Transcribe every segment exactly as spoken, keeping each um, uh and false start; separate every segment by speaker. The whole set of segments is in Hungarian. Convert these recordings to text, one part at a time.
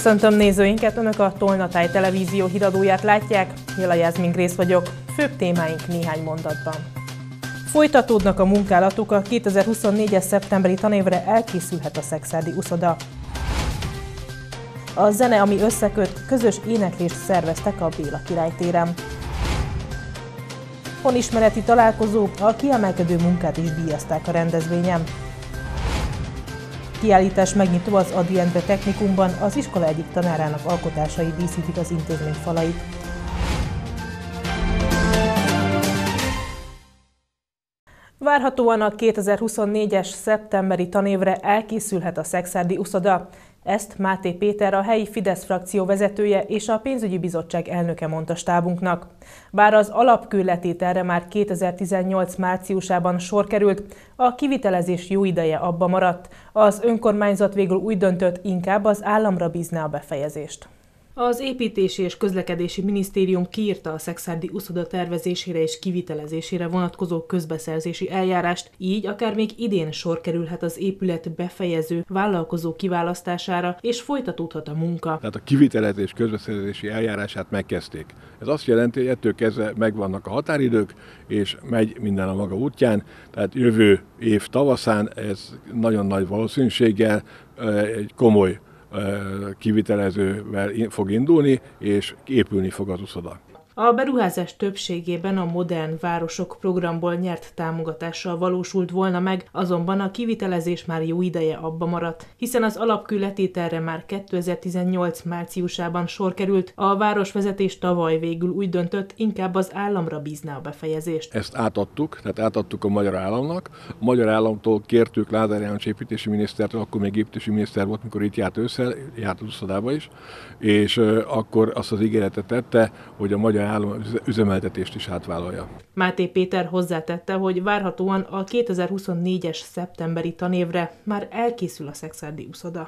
Speaker 1: Köszöntöm nézőinket, Önök a Tolnatáj televízió híradóját látják, Jela Jászmin Grész vagyok, főbb témáink néhány mondatban. Folytatódnak a munkálatok, a kétezer-huszonnégyes szeptemberi tanévre elkészülhet a szekszárdi uszoda. A zene, ami összeköt, közös éneklést szerveztek a Béla Király téren. Honismereti találkozó, a kiemelkedő munkát is díjazták a rendezvényen. Kiállítás megnyitó az Ady Endre Technikumban, az iskola egyik tanárának alkotásai díszítik az intézmény falait. Várhatóan a kétezer-huszonnégyes szeptemberi tanévre elkészülhet a szekszárdi uszoda. Ezt Máté Péter, a helyi Fidesz frakció vezetője és a pénzügyi bizottság elnöke mondta stábunknak. Bár az alapkőletételre már kétezer-tizennyolc márciusában sor került, a kivitelezés jó ideje abba maradt. Az önkormányzat végül úgy döntött, inkább az államra bízná a befejezést. Az Építési és Közlekedési Minisztérium kiírta a szekszárdi uszoda tervezésére és kivitelezésére vonatkozó közbeszerzési eljárást, így akár még idén sor kerülhet az épület befejező vállalkozó kiválasztására, és folytatódhat a munka.
Speaker 2: Tehát a kivitelezés közbeszerzési eljárását megkezdték. Ez azt jelenti, hogy ettől kezdve megvannak a határidők, és megy minden a maga útján, tehát jövő év tavaszán ez nagyon nagy valószínűséggel egy komoly kivitelezővel fog indulni, és épülni fog az uszoda.
Speaker 1: A beruházás többségében a Modern Városok programból nyert támogatással valósult volna meg, azonban a kivitelezés már jó ideje abba maradt, hiszen az alapkőletételre már kétezer-tizennyolc márciusában sor került, a városvezetés tavaly végül úgy döntött, inkább az államra bízná a befejezést.
Speaker 2: Ezt átadtuk, tehát átadtuk a magyar államnak. A magyar államtól kértük Lázár János építési minisztertől, akkor még építési miniszter volt, mikor itt járt ősszel, járt az uszodába is, és akkor azt az ígéretet tette, hogy a magyar állam üzemeltetést is átvállalja.
Speaker 1: Máté Péter hozzátette, hogy várhatóan a kétezer-huszonnégyes szeptemberi tanévre már elkészül a szekszárdi uszoda.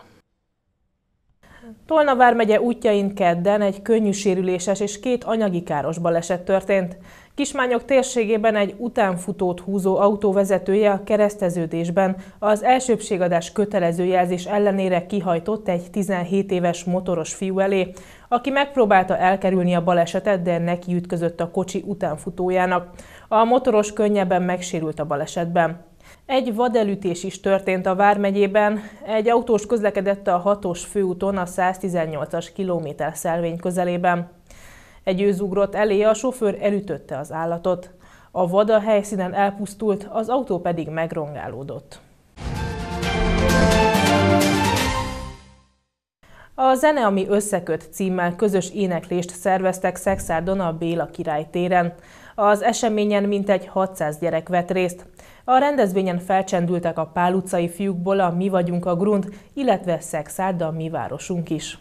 Speaker 1: Tolna vármegye útjain kedden egy könnyű sérüléses és két anyagi káros baleset történt. Kismányok térségében egy utánfutót húzó autó vezetője a kereszteződésben az elsőbbségadás kötelező jelzés ellenére kihajtott egy tizenhét éves motoros fiú elé, aki megpróbálta elkerülni a balesetet, de nekiütközött a kocsi utánfutójának. A motoros könnyebben megsérült a balesetben. Egy vadelütés is történt a vármegyében, egy autós közlekedett a hatos főúton a száztizennyolcas kilométerszelvény közelében. Egy őz ugrott elé, a sofőr elütötte az állatot. A vad a helyszínen elpusztult, az autó pedig megrongálódott. A Zene, ami összeköt címmel közös éneklést szerveztek Szexárdon a Béla Király téren. Az eseményen mintegy hatszáz gyerek vett részt. A rendezvényen felcsendültek a Pál utcai fiúkból a Mi vagyunk a Grund, illetve Szexárd a mi városunk is.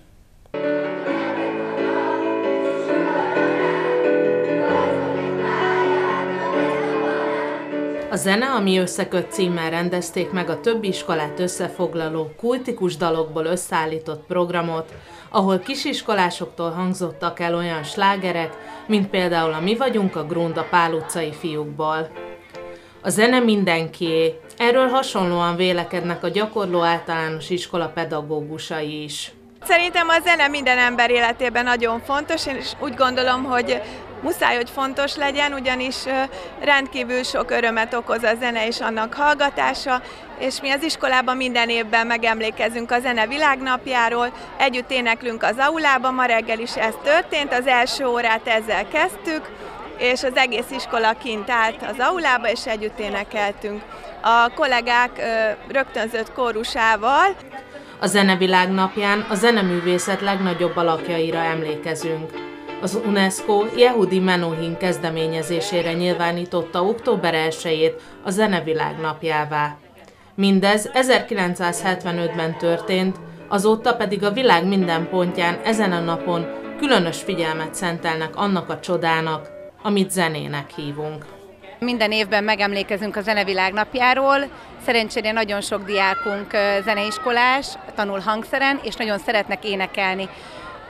Speaker 1: A Zene, ami összeköt címmel rendezték meg a többi iskolát összefoglaló, kultikus dalokból összeállított programot, ahol kisiskolásoktól hangzottak el olyan slágerek, mint például a Mi vagyunk a Grund a Pál utcai fiúkból. A zene mindenkié, erről hasonlóan vélekednek a gyakorló általános iskola pedagógusai is.
Speaker 3: Szerintem a zene minden ember életében nagyon fontos, és úgy gondolom, hogy muszáj, hogy fontos legyen, ugyanis rendkívül sok örömet okoz a zene és annak hallgatása, és mi az iskolában minden évben megemlékezünk a zene világnapjáról, együtt éneklünk az aulában, ma reggel is ez történt, az első órát ezzel kezdtük, és az egész iskola kint állt az aulába, és együtt énekeltünk a kollégák rögtönzött kórusával.
Speaker 1: A Zenevilág napján a zeneművészet legnagyobb alakjaira emlékezünk. Az UNESCO Yehudi Menuhin kezdeményezésére nyilvánította október elsejét a Zenevilág napjává. Mindez ezerkilencszázhetvenötben történt, azóta pedig a világ minden pontján ezen a napon különös figyelmet szentelnek annak a csodának, amit zenének hívunk.
Speaker 4: Minden évben megemlékezünk a Zenevilág napjáról. Szerencsére nagyon sok diákunk zeneiskolás, tanul hangszeren, és nagyon szeretnek énekelni.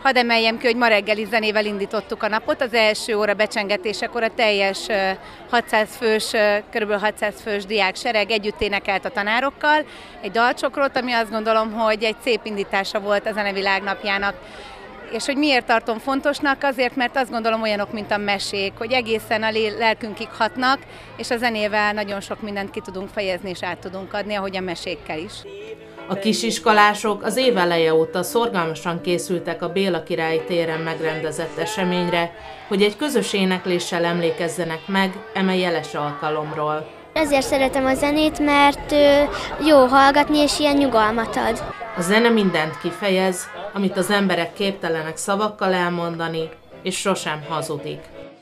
Speaker 4: Hadd emeljem ki, hogy ma reggeli zenével indítottuk a napot. Az első óra becsengetésekor a teljes hatszáz fős, kb. hatszáz fős diáksereg együtt énekelt a tanárokkal egy dalcsokrot, ami azt gondolom, hogy egy szép indítása volt a Zenevilág napjának. És hogy miért tartom fontosnak? Azért, mert azt gondolom, olyanok, mint a mesék, hogy egészen a lelkünkig hatnak, és a zenével nagyon sok mindent ki tudunk fejezni és át tudunk adni, ahogy a mesékkel is.
Speaker 1: A kisiskolások az év eleje óta szorgalmasan készültek a Béla Királyi téren megrendezett eseményre, hogy egy közös énekléssel emlékezzenek meg eme jeles alkalomról.
Speaker 5: Ezért szeretem a zenét, mert jó hallgatni, és ilyen nyugalmat ad.
Speaker 1: A zene mindent kifejez, amit az emberek képtelenek szavakkal elmondani, és sosem hazudik.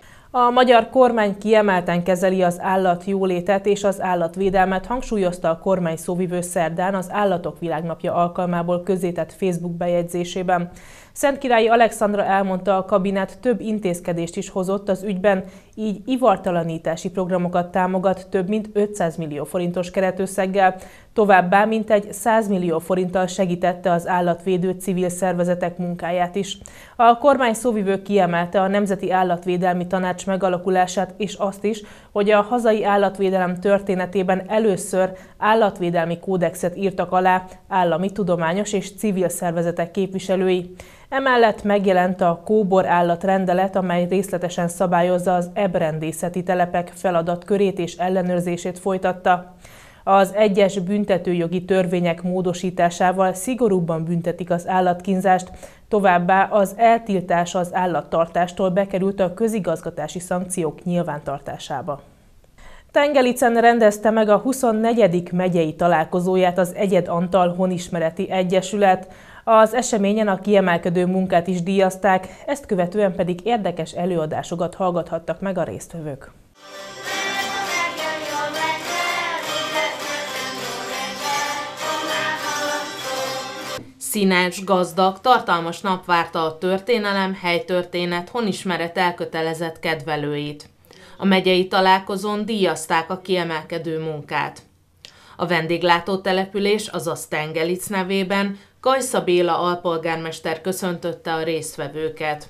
Speaker 1: A magyar kormány kiemelten kezeli az állatjólétet és az állatvédelmet, hangsúlyozta a kormány szóvivő szerdán az Állatok Világnapja alkalmából közzétett Facebook bejegyzésében. Szentkirályi Alexandra elmondta, a kabinet több intézkedést is hozott az ügyben, így ivartalanítási programokat támogat több mint ötszáz millió forintos keretösszeggel, továbbá mintegy száz millió forinttal segítette az állatvédő civil szervezetek munkáját is. A kormány szóvivő kiemelte a Nemzeti Állatvédelmi Tanács megalakulását és azt is, hogy a hazai állatvédelem történetében először állatvédelmi kódexet írtak alá állami, tudományos és civil szervezetek képviselői. Emellett megjelent a kóbor állatrendelet, amely részletesen szabályozza az ebrendészeti telepek feladatkörét és ellenőrzését folytatta. Az egyes büntetőjogi törvények módosításával szigorúbban büntetik az állatkínzást, továbbá az eltiltás az állattartástól bekerült a közigazgatási szankciók nyilvántartásába. Tengelicen rendezte meg a huszonnegyedik megyei találkozóját az Egyed Antal Honismereti Egyesület. Az eseményen a kiemelkedő munkát is díjazták, ezt követően pedig érdekes előadásokat hallgathattak meg a résztvevők. Színes, gazdag, tartalmas nap várta a történelem, helytörténet, honismeret elkötelezett kedvelőit. A megyei találkozón díjazták a kiemelkedő munkát. A vendéglátótelepülés, azaz Tengelic nevében Kajsza Béla alpolgármester köszöntötte a résztvevőket.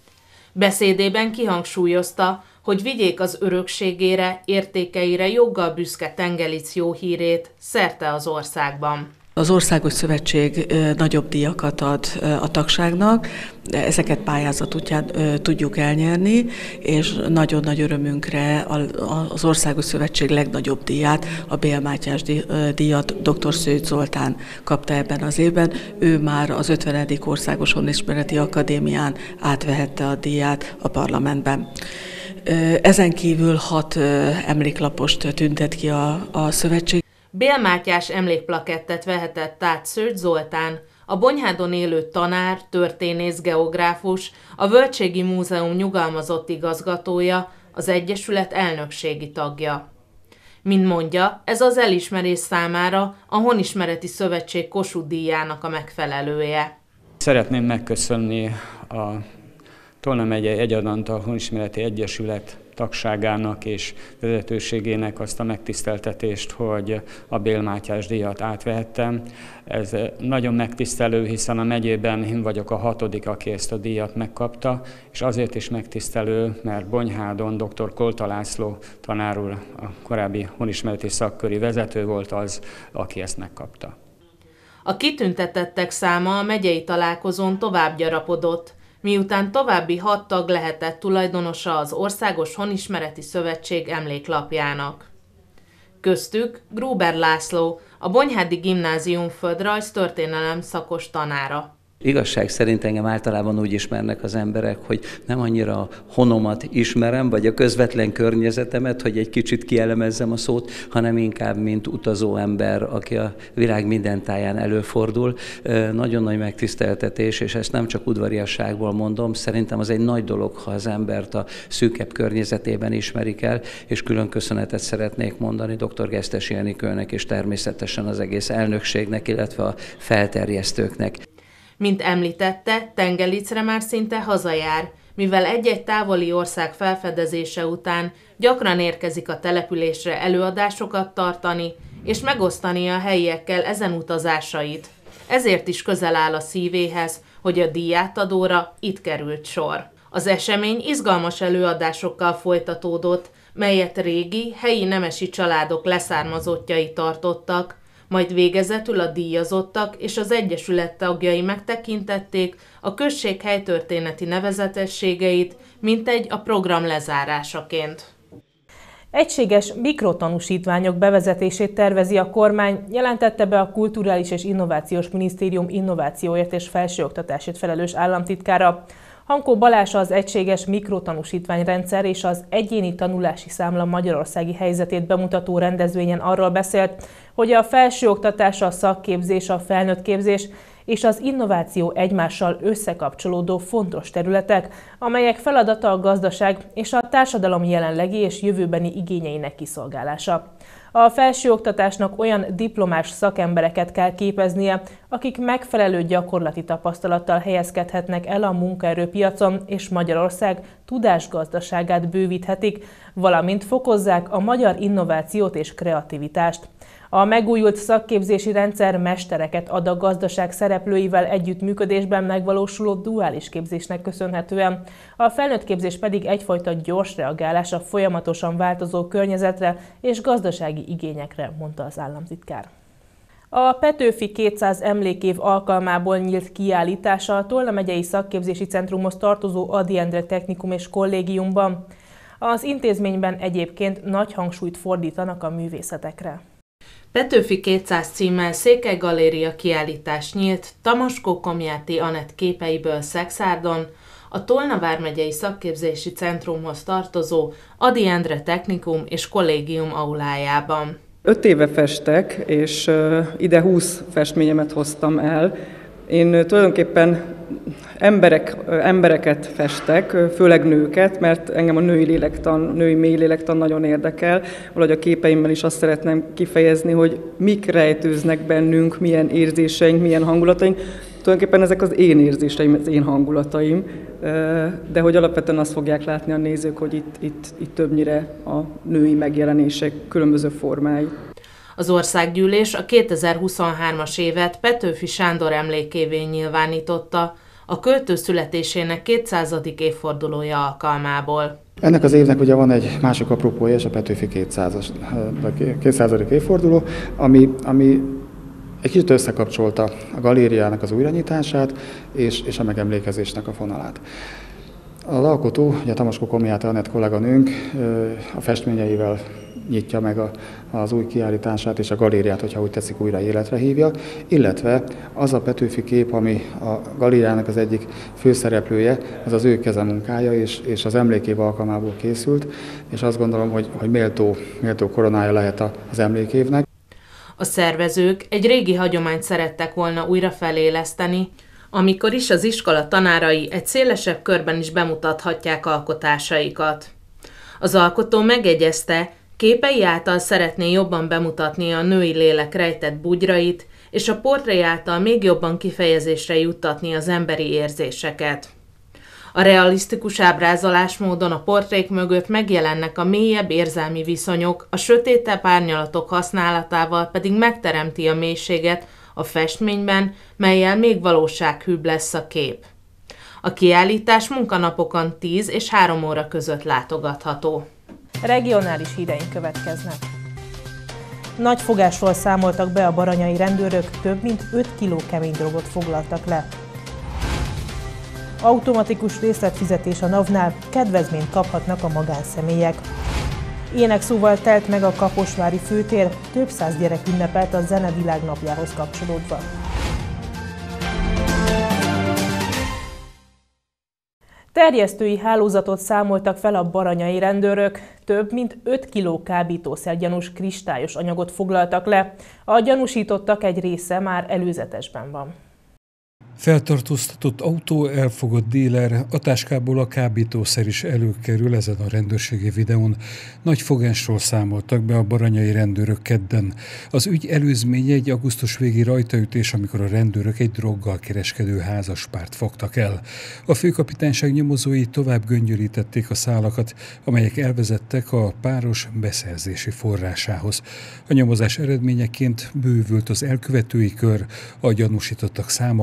Speaker 1: Beszédében kihangsúlyozta, hogy vigyék az örökségére, értékeire joggal büszke Tengelic jó hírét szerte az országban.
Speaker 6: Az Országos Szövetség nagyobb díjakat ad a tagságnak, ezeket pályázat útján tudjuk elnyerni, és nagyon nagy örömünkre az Országos Szövetség legnagyobb díját, a Bél Mátyás díjat dr. Szőcs Zoltán kapta ebben az évben. Ő már az ötvenedik Országos Honismereti Akadémián átvehette a díját a parlamentben. Ezen kívül hat emléklapost tüntet ki a, a szövetség.
Speaker 1: Bél Mátyás emlékplakettet vehetett át Szőcs Zoltán, a Bonyhádon élő tanár, történész, geográfus, a Völgységi Múzeum nyugalmazott igazgatója, az Egyesület elnökségi tagja. Mint mondja, ez az elismerés számára a Honismereti Szövetség Kossuth díjának a megfelelője.
Speaker 7: Szeretném megköszönni a Tolna megyei Egyed Antal Honismereti Egyesület tagságának és vezetőségének azt a megtiszteltetést, hogy a Bél Mátyás díjat átvehettem. Ez nagyon megtisztelő, hiszen a megyében én vagyok a hatodik, aki ezt a díjat megkapta, és azért is megtisztelő, mert Bonyhádon dr. Kolta László tanár úr, a korábbi honismereti szakköri vezető volt az, aki ezt megkapta.
Speaker 1: A kitüntetettek száma a megyei találkozón tovább gyarapodott, miután további hat tag lehetett tulajdonosa az Országos Honismereti Szövetség emléklapjának. Köztük Gruber László, a Bonyhádi Gimnázium földrajz történelem szakos tanára.
Speaker 8: Igazság szerint engem általában úgy ismernek az emberek, hogy nem annyira a honomat ismerem, vagy a közvetlen környezetemet, hogy egy kicsit kielemezzem a szót, hanem inkább mint utazó ember, aki a világ minden táján előfordul. Nagyon nagy megtiszteltetés, és ezt nem csak udvariasságból mondom, szerintem az egy nagy dolog, ha az embert a szűkebb környezetében ismerik el, és külön köszönetet szeretnék mondani dr. Gesztesi Enikőnek, és természetesen az egész elnökségnek, illetve a felterjesztőknek.
Speaker 1: Mint említette, Tengelicre már szinte hazajár, mivel egy-egy távoli ország felfedezése után gyakran érkezik a településre előadásokat tartani és megosztani a helyiekkel ezen utazásait. Ezért is közel áll a szívéhez, hogy hogy a díjátadóra itt került sor. Az esemény izgalmas előadásokkal folytatódott, melyet régi, helyi nemesi családok leszármazottjai tartottak, majd végezetül a díjazottak és az egyesület tagjai megtekintették a község helytörténeti nevezetességeit, mintegy a program lezárásaként. Egységes mikrotanúsítványok bevezetését tervezi a kormány, jelentette be a Kulturális és Innovációs Minisztérium innovációért és felsőoktatásért felelős államtitkára. Hankó Balázs az egységes mikrotanúsítványrendszer és az egyéni tanulási számla magyarországi helyzetét bemutató rendezvényen arról beszélt, hogy a felsőoktatás, a szakképzés, a felnőttképzés és az innováció egymással összekapcsolódó fontos területek, amelyek feladata a gazdaság és a társadalom jelenlegi és jövőbeni igényeinek kiszolgálása. A felsőoktatásnak olyan diplomás szakembereket kell képeznie, akik megfelelő gyakorlati tapasztalattal helyezkedhetnek el a munkaerőpiacon, és Magyarország tudásgazdaságát bővíthetik, valamint fokozzák a magyar innovációt és kreativitást. A megújult szakképzési rendszer mestereket ad a gazdaság szereplőivel együttműködésben megvalósuló duális képzésnek köszönhetően, a felnőttképzés pedig egyfajta gyors reagálás a folyamatosan változó környezetre és gazdasági igényekre, mondta az államtitkár. A Petőfi kétszáz emlékév alkalmából nyílt kiállítása a Tolna megyei szakképzési centrumhoz tartozó Ady Endre Technikum és Kollégiumban. Az intézményben egyébként nagy hangsúlyt fordítanak a művészetekre. Petőfi kétszáz címmel Székely Galéria kiállítás nyílt Tamaskó Komjáti Anett képeiből Szexárdon, a Tolna vármegyei szakképzési centrumhoz tartozó Ady Endre Technikum és Kollégium aulájában.
Speaker 9: Öt éve festek, és ide húsz festményemet hoztam el. Én tulajdonképpen emberek, embereket festek, főleg nőket, mert engem a női lélektan, női mély lélektan nagyon érdekel. Valahogy a képeimmel is azt szeretném kifejezni, hogy mik rejtőznek bennünk, milyen érzéseink, milyen hangulataink. Tulajdonképpen ezek az én érzéseim, az én hangulataim, de hogy alapvetően azt fogják látni a nézők, hogy itt, itt, itt többnyire a női megjelenések különböző formái.
Speaker 1: Az országgyűlés a kétezer-huszonhármas évet Petőfi Sándor emlékévé nyilvánította, a költő születésének kétszázadik évfordulója alkalmából.
Speaker 10: Ennek az évnek ugye van egy másik apropója, és a Petőfi kétszázadik évforduló, ami, ami egy kicsit összekapcsolta a galériának az újranyitását és, és a megemlékezésnek a fonalát. Az alkotó, ugye Tamaskó Komjáti Anett kolléganőnk a festményeivel nyitja meg a, az új kiállítását, és a galériát, hogyha úgy tetszik, újra életre hívja, illetve az a Petőfi kép, ami a galériának az egyik főszereplője, ez az ő kezemunkája, és, és az emlékév alkalmából készült, és azt gondolom, hogy, hogy méltó, méltó koronája lehet az emlékévnek.
Speaker 1: A szervezők egy régi hagyományt szerettek volna újra feléleszteni, amikor is az iskola tanárai egy szélesebb körben is bemutathatják alkotásaikat. Az alkotó megegyezte, képei által szeretné jobban bemutatni a női lélek rejtett bugyrait, és a portré által még jobban kifejezésre juttatni az emberi érzéseket. A realisztikus ábrázolásmódon a portrék mögött megjelennek a mélyebb érzelmi viszonyok, a sötétebb árnyalatok használatával pedig megteremti a mélységet a festményben, mellyel még valósághűbb lesz a kép. A kiállítás munkanapokon tíz és három óra között látogatható. Regionális híreink következnek. Nagy fogásról számoltak be a baranyai rendőrök, több mint öt kiló kemény drogot foglaltak le. Automatikus részletfizetés a navnál, kedvezményt kaphatnak a magánszemélyek. Énekszóval telt meg a Kaposvári főtér, több száz gyerek ünnepelt a Zene Világnapjához kapcsolódva. Terjesztői hálózatot számoltak fel a baranyai rendőrök, több mint öt kiló kábítószergyanús kristályos anyagot foglaltak le. A gyanúsítottak egy része már előzetesben van.
Speaker 11: Feltartóztatott autó, elfogott díler, a táskából a kábítószer is előkerül ezen a rendőrségi videón. Nagy fogásról számoltak be a baranyai rendőrök kedden. Az ügy előzménye egy augusztus végi rajtaütés, amikor a rendőrök egy droggal kereskedő házaspárt fogtak el. A főkapitányság nyomozói tovább göngyölítették a szálakat, amelyek elvezettek a páros beszerzési forrásához. A nyomozás eredményeként bővült az elkövetői kör, a gyanúsítottak száma kettő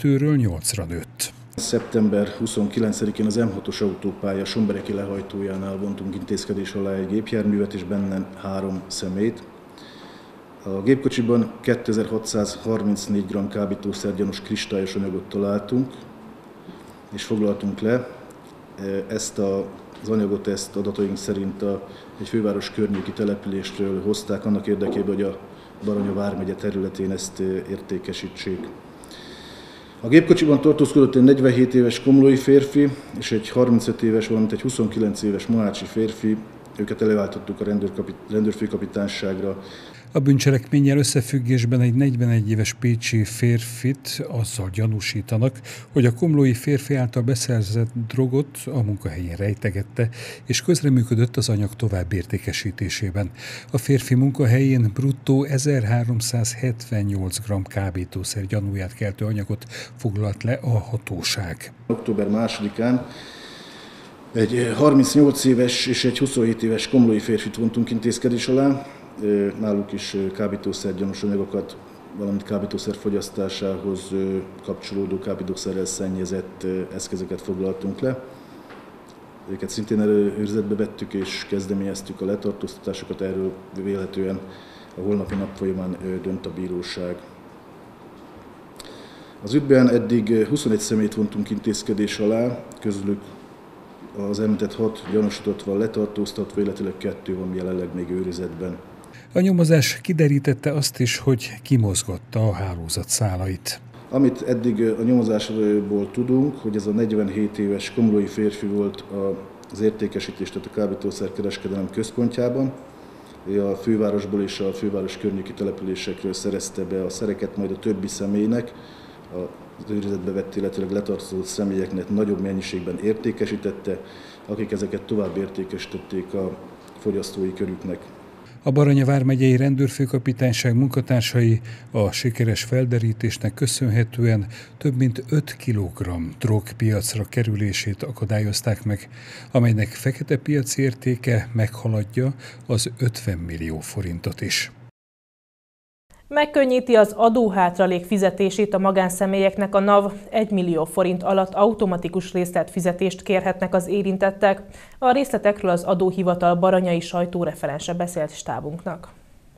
Speaker 11: kettőről nyolcra nőtt.
Speaker 12: szeptember huszonkilencedikén az M hatos autópálya Sombereki lehajtójánál vontunk intézkedés alá egy gépjárművet és benne három személyt. A gépkocsiban kétezer-hatszázharmincnégy gramm kábítószergyanús kristályos anyagot találtunk, és foglaltunk le. Ezt a, az anyagot, ezt adataink szerint a, egy főváros környéki településről hozták annak érdekében, hogy a Baranya vármegye területén ezt értékesítsék. A gépkocsiban tartózkodott egy negyvenhét éves komlói férfi és egy harmincöt éves, valamint egy huszonkilenc éves mohácsi férfi. Őket eleváltottuk a rendőrfőkapitányságra.
Speaker 11: A bűncselekménnyel összefüggésben egy negyvenegy éves pécsi férfit azzal gyanúsítanak, hogy a komlói férfi által beszerzett drogot a munkahelyén rejtegette, és közreműködött az anyag tovább értékesítésében. A férfi munkahelyén bruttó ezerháromszázhetvennyolc gramm kábítószer gyanúját keltő anyagot foglalt le a hatóság.
Speaker 12: október másodikán egy harmincnyolc éves és egy huszonhét éves komlói férfit vontunk intézkedés alá. Náluk is kábítószergyanús anyagokat, valamint kábítószer fogyasztásához kapcsolódó kábítószerrel szennyezett eszközöket foglaltunk le. Őket szintén őrizetbe vettük és kezdeményeztük a letartóztatásokat, erről vélhetően a holnapi nap folyamán dönt a bíróság. Az ügyben eddig huszonegy személyt vontunk intézkedés alá, közülük az említett hat gyanúsított van letartóztatva, illetőleg kettő van jelenleg még őrizetben.
Speaker 11: A nyomozás kiderítette azt is, hogy kimozgatta a hálózat szálait.
Speaker 12: Amit eddig a nyomozásból tudunk, hogy ez a negyvenhét éves komlói férfi volt az értékesítés, tehát a kábítószerkereskedelem központjában. A fővárosból és a főváros környéki településekről szerezte be a szereket, majd a többi személynek, az őrizetbe vett, illetőleg letartóztatott személyeknek nagyobb mennyiségben értékesítette, akik ezeket tovább értékesítették a fogyasztói körüknek.
Speaker 11: A Baranya vármegyei rendőrfőkapitányság munkatársai a sikeres felderítésnek köszönhetően több mint öt kilogramm drog piacra kerülését akadályozták meg, amelynek fekete piaci értéke meghaladja az ötven millió forintot is.
Speaker 1: Megkönnyíti az adóhátralék fizetését a magánszemélyeknek a NAV, egy millió forint alatt automatikus részletfizetést kérhetnek az érintettek. A részletekről az adóhivatal baranyai sajtóreferense beszélt stábunknak.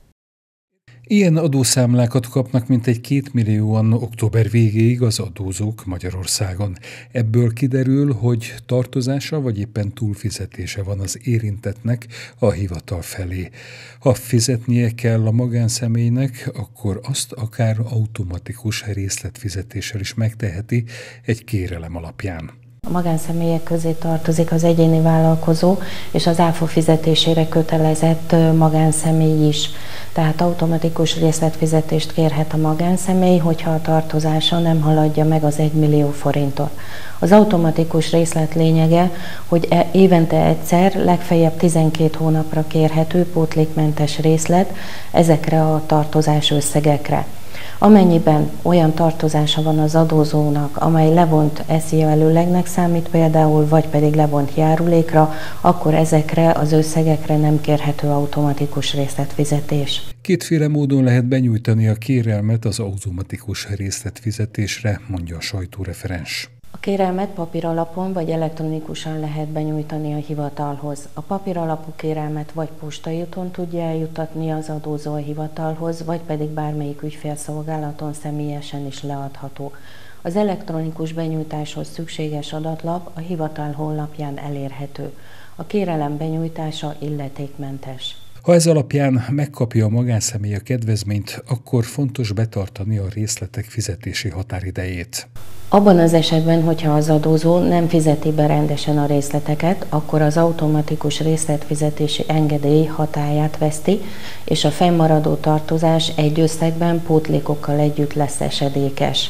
Speaker 11: Ilyen adószámlákat kapnak mintegy két millióan október végéig az adózók Magyarországon. Ebből kiderül, hogy tartozása vagy éppen túlfizetése van az érintettnek a hivatal felé. Ha fizetnie kell a magánszemélynek, akkor azt akár automatikus részletfizetéssel is megteheti egy kérelem alapján.
Speaker 13: A magánszemélyek közé tartozik az egyéni vállalkozó és az áfa fizetésére kötelezett magánszemély is. Tehát automatikus részletfizetést kérhet a magánszemély, hogyha a tartozása nem haladja meg az egy millió forintot. Az automatikus részlet lényege, hogy évente egyszer, legfeljebb tizenkét hónapra kérhető pótlékmentes részlet ezekre a tartozás összegekre. Amennyiben olyan tartozása van az adózónak, amely levont es zé á előlegnek számít például, vagy pedig levont járulékra, akkor ezekre az összegekre nem kérhető automatikus részletfizetés.
Speaker 11: Kétféle módon lehet benyújtani a kérelmet az automatikus részletfizetésre, mondja a sajtóreferens.
Speaker 13: A kérelmet papíralapon vagy elektronikusan lehet benyújtani a hivatalhoz. A papíralapú kérelmet vagy postai úton tudja eljutatni az adózó a hivatalhoz, vagy pedig bármelyik ügyfélszolgálaton személyesen is leadható. Az elektronikus benyújtáshoz szükséges adatlap a hivatal honlapján elérhető. A kérelem benyújtása illetékmentes.
Speaker 11: Ha ez alapján megkapja a magánszemély a kedvezményt, akkor fontos betartani a részletek fizetési határidejét.
Speaker 13: Abban az esetben, hogyha az adózó nem fizeti be rendesen a részleteket, akkor az automatikus részletfizetési engedély hatályát veszti, és a fennmaradó tartozás egy összegben pótlékokkal együtt lesz esedékes.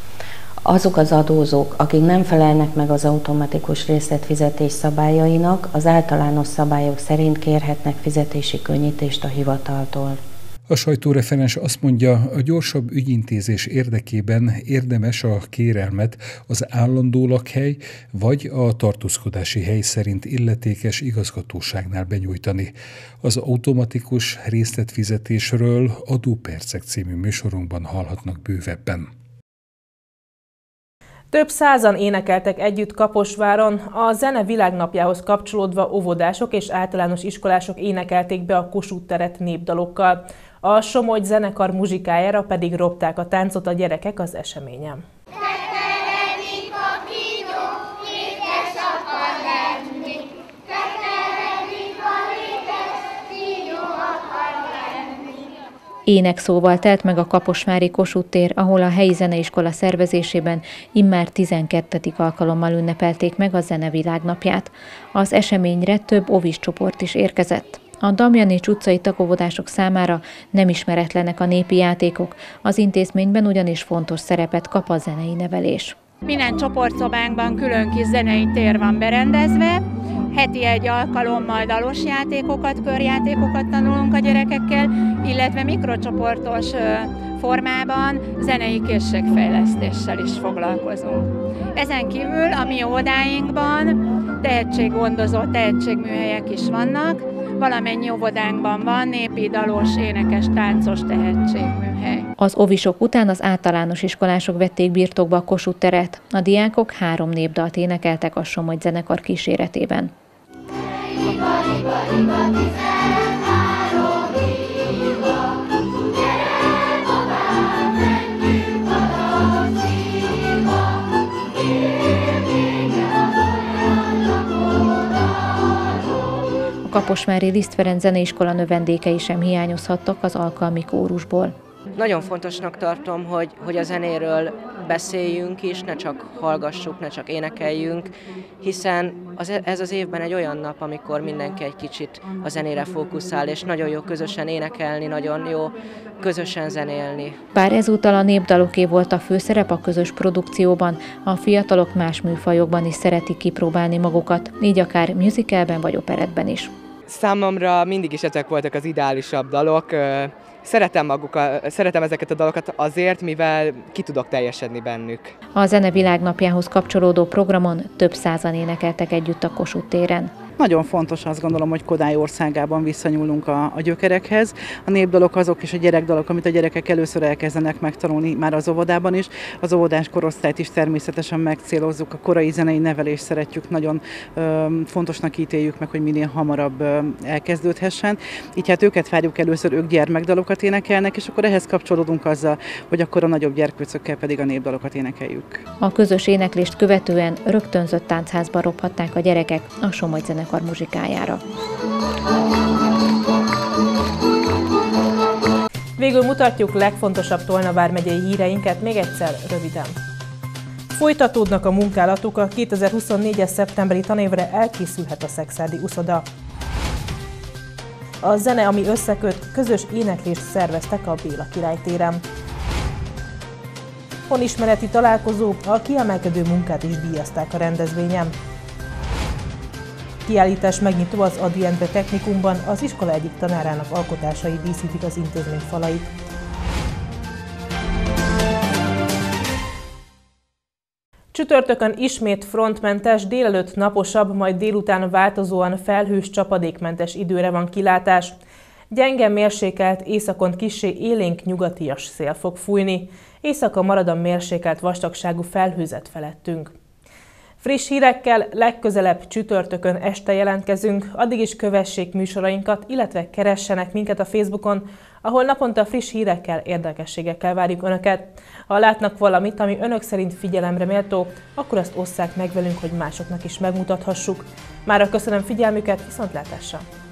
Speaker 13: Azok az adózók, akik nem felelnek meg az automatikus részletfizetés szabályainak, az általános szabályok szerint kérhetnek fizetési könnyítést a hivataltól.
Speaker 11: A sajtóreferens azt mondja, a gyorsabb ügyintézés érdekében érdemes a kérelmet az állandó lakhely vagy a tartózkodási hely szerint illetékes igazgatóságnál benyújtani. Az automatikus részletfizetésről Adópercek című műsorunkban hallhatnak bővebben.
Speaker 1: Több százan énekeltek együtt Kaposváron, a zene világnapjához kapcsolódva óvodások és általános iskolások énekelték be a Kossuth teret népdalokkal. A Somogy zenekar muzsikájára pedig ropták a táncot a gyerekek az eseményen.
Speaker 14: Énekszóval telt meg a kaposvári Kossuth tér, ahol a helyi zeneiskola szervezésében immár tizenkettedik alkalommal ünnepelték meg a zene világnapját. Az eseményre több óvis csoport is érkezett. A Damjanics utcai tagóvodások számára nem ismeretlenek a népi játékok, az intézményben ugyanis fontos szerepet kap a zenei nevelés.
Speaker 15: Minden csoportszobánkban külön kis zenei tér van berendezve, heti egy alkalommal dalos játékokat, körjátékokat tanulunk a gyerekekkel, illetve mikrocsoportos formában zenei készségfejlesztéssel is foglalkozunk. Ezen kívül a mi óvodáinkban tehetséggondozó tehetségműhelyek is vannak, valamennyi óvodánkban van népi, dalos, énekes, táncos tehetségműhely.
Speaker 14: Az óvisok után az általános iskolások vették birtokba a Kossuth teret. A diákok három népdalt énekeltek a Somogy zenekar kíséretében. A kaposvári Liszt Ferenc zeneiskola növendékei sem hiányozhattak az alkalmi kórusból.
Speaker 16: Nagyon fontosnak tartom, hogy, hogy a zenéről beszéljünk is, ne csak hallgassuk, ne csak énekeljünk, hiszen az, ez az évben egy olyan nap, amikor mindenki egy kicsit a zenére fókuszál, és nagyon jó közösen énekelni, nagyon jó közösen zenélni.
Speaker 14: Bár ezúttal a népdaloké volt a főszerep a közös produkcióban, a fiatalok más műfajokban is szeretik kipróbálni magukat, így akár musicalben vagy operettben is.
Speaker 17: Számomra mindig is ezek voltak az ideálisabb dalok. Szeretem, magukat, szeretem ezeket a dalokat azért, mivel ki tudok teljesedni bennük.
Speaker 14: A zene világnapjához kapcsolódó programon több százan énekeltek együtt a Kossuth téren.
Speaker 18: Nagyon fontos, azt gondolom, hogy Kodály országában visszanyúlunk a, a gyökerekhez. A népdalok azok és a gyerekdalok, amit a gyerekek először elkezdenek megtanulni már az óvodában is. Az óvodás korosztályt is természetesen megcélozzuk, a korai zenei nevelést szeretjük, nagyon ö, fontosnak ítéljük meg, hogy minél hamarabb ö, elkezdődhessen. Így hát őket várjuk először, ők gyermekdalokat énekelnek, és akkor ehhez kapcsolódunk azzal, hogy akkor a nagyobb gyerkőcökkel pedig a népdalokat énekeljük.
Speaker 14: A közös éneklést követően rögtönzött táncházba rophatták a gyerekek a Somogy zenekar muzsikájára.
Speaker 1: Végül mutatjuk legfontosabb Tolna vármegyei híreinket még egyszer röviden. Folytatódnak a munkálatok, a kétezer-huszonnégyes szeptemberi tanévre elkészülhet a szekszárdi uszoda. A zene, ami összeköt, közös éneklést szerveztek a Béla Király téren. Honismereti találkozó, a kiemelkedő munkát is díjazták a rendezvényen. Kiállítás megnyitó az Ady Endre Technikumban, az iskola egyik tanárának alkotásai díszítik az intézmény falait. Csütörtökön ismét frontmentes, délelőtt naposabb, majd délután változóan felhős, csapadékmentes időre van kilátás. Gyenge mérsékelt, északon kissé élénk nyugatias szél fog fújni. Éjszaka marad a mérsékelt vastagságú felhőzet felettünk. Friss hírekkel legközelebb csütörtökön este jelentkezünk, addig is kövessék műsorainkat, illetve keressenek minket a Facebookon, ahol naponta friss hírekkel, érdekességekkel várjuk Önöket. Ha látnak valamit, ami Önök szerint figyelemre méltó, akkor azt osszák meg velünk, hogy másoknak is megmutathassuk. Mára köszönöm figyelmüket, viszontlátásra!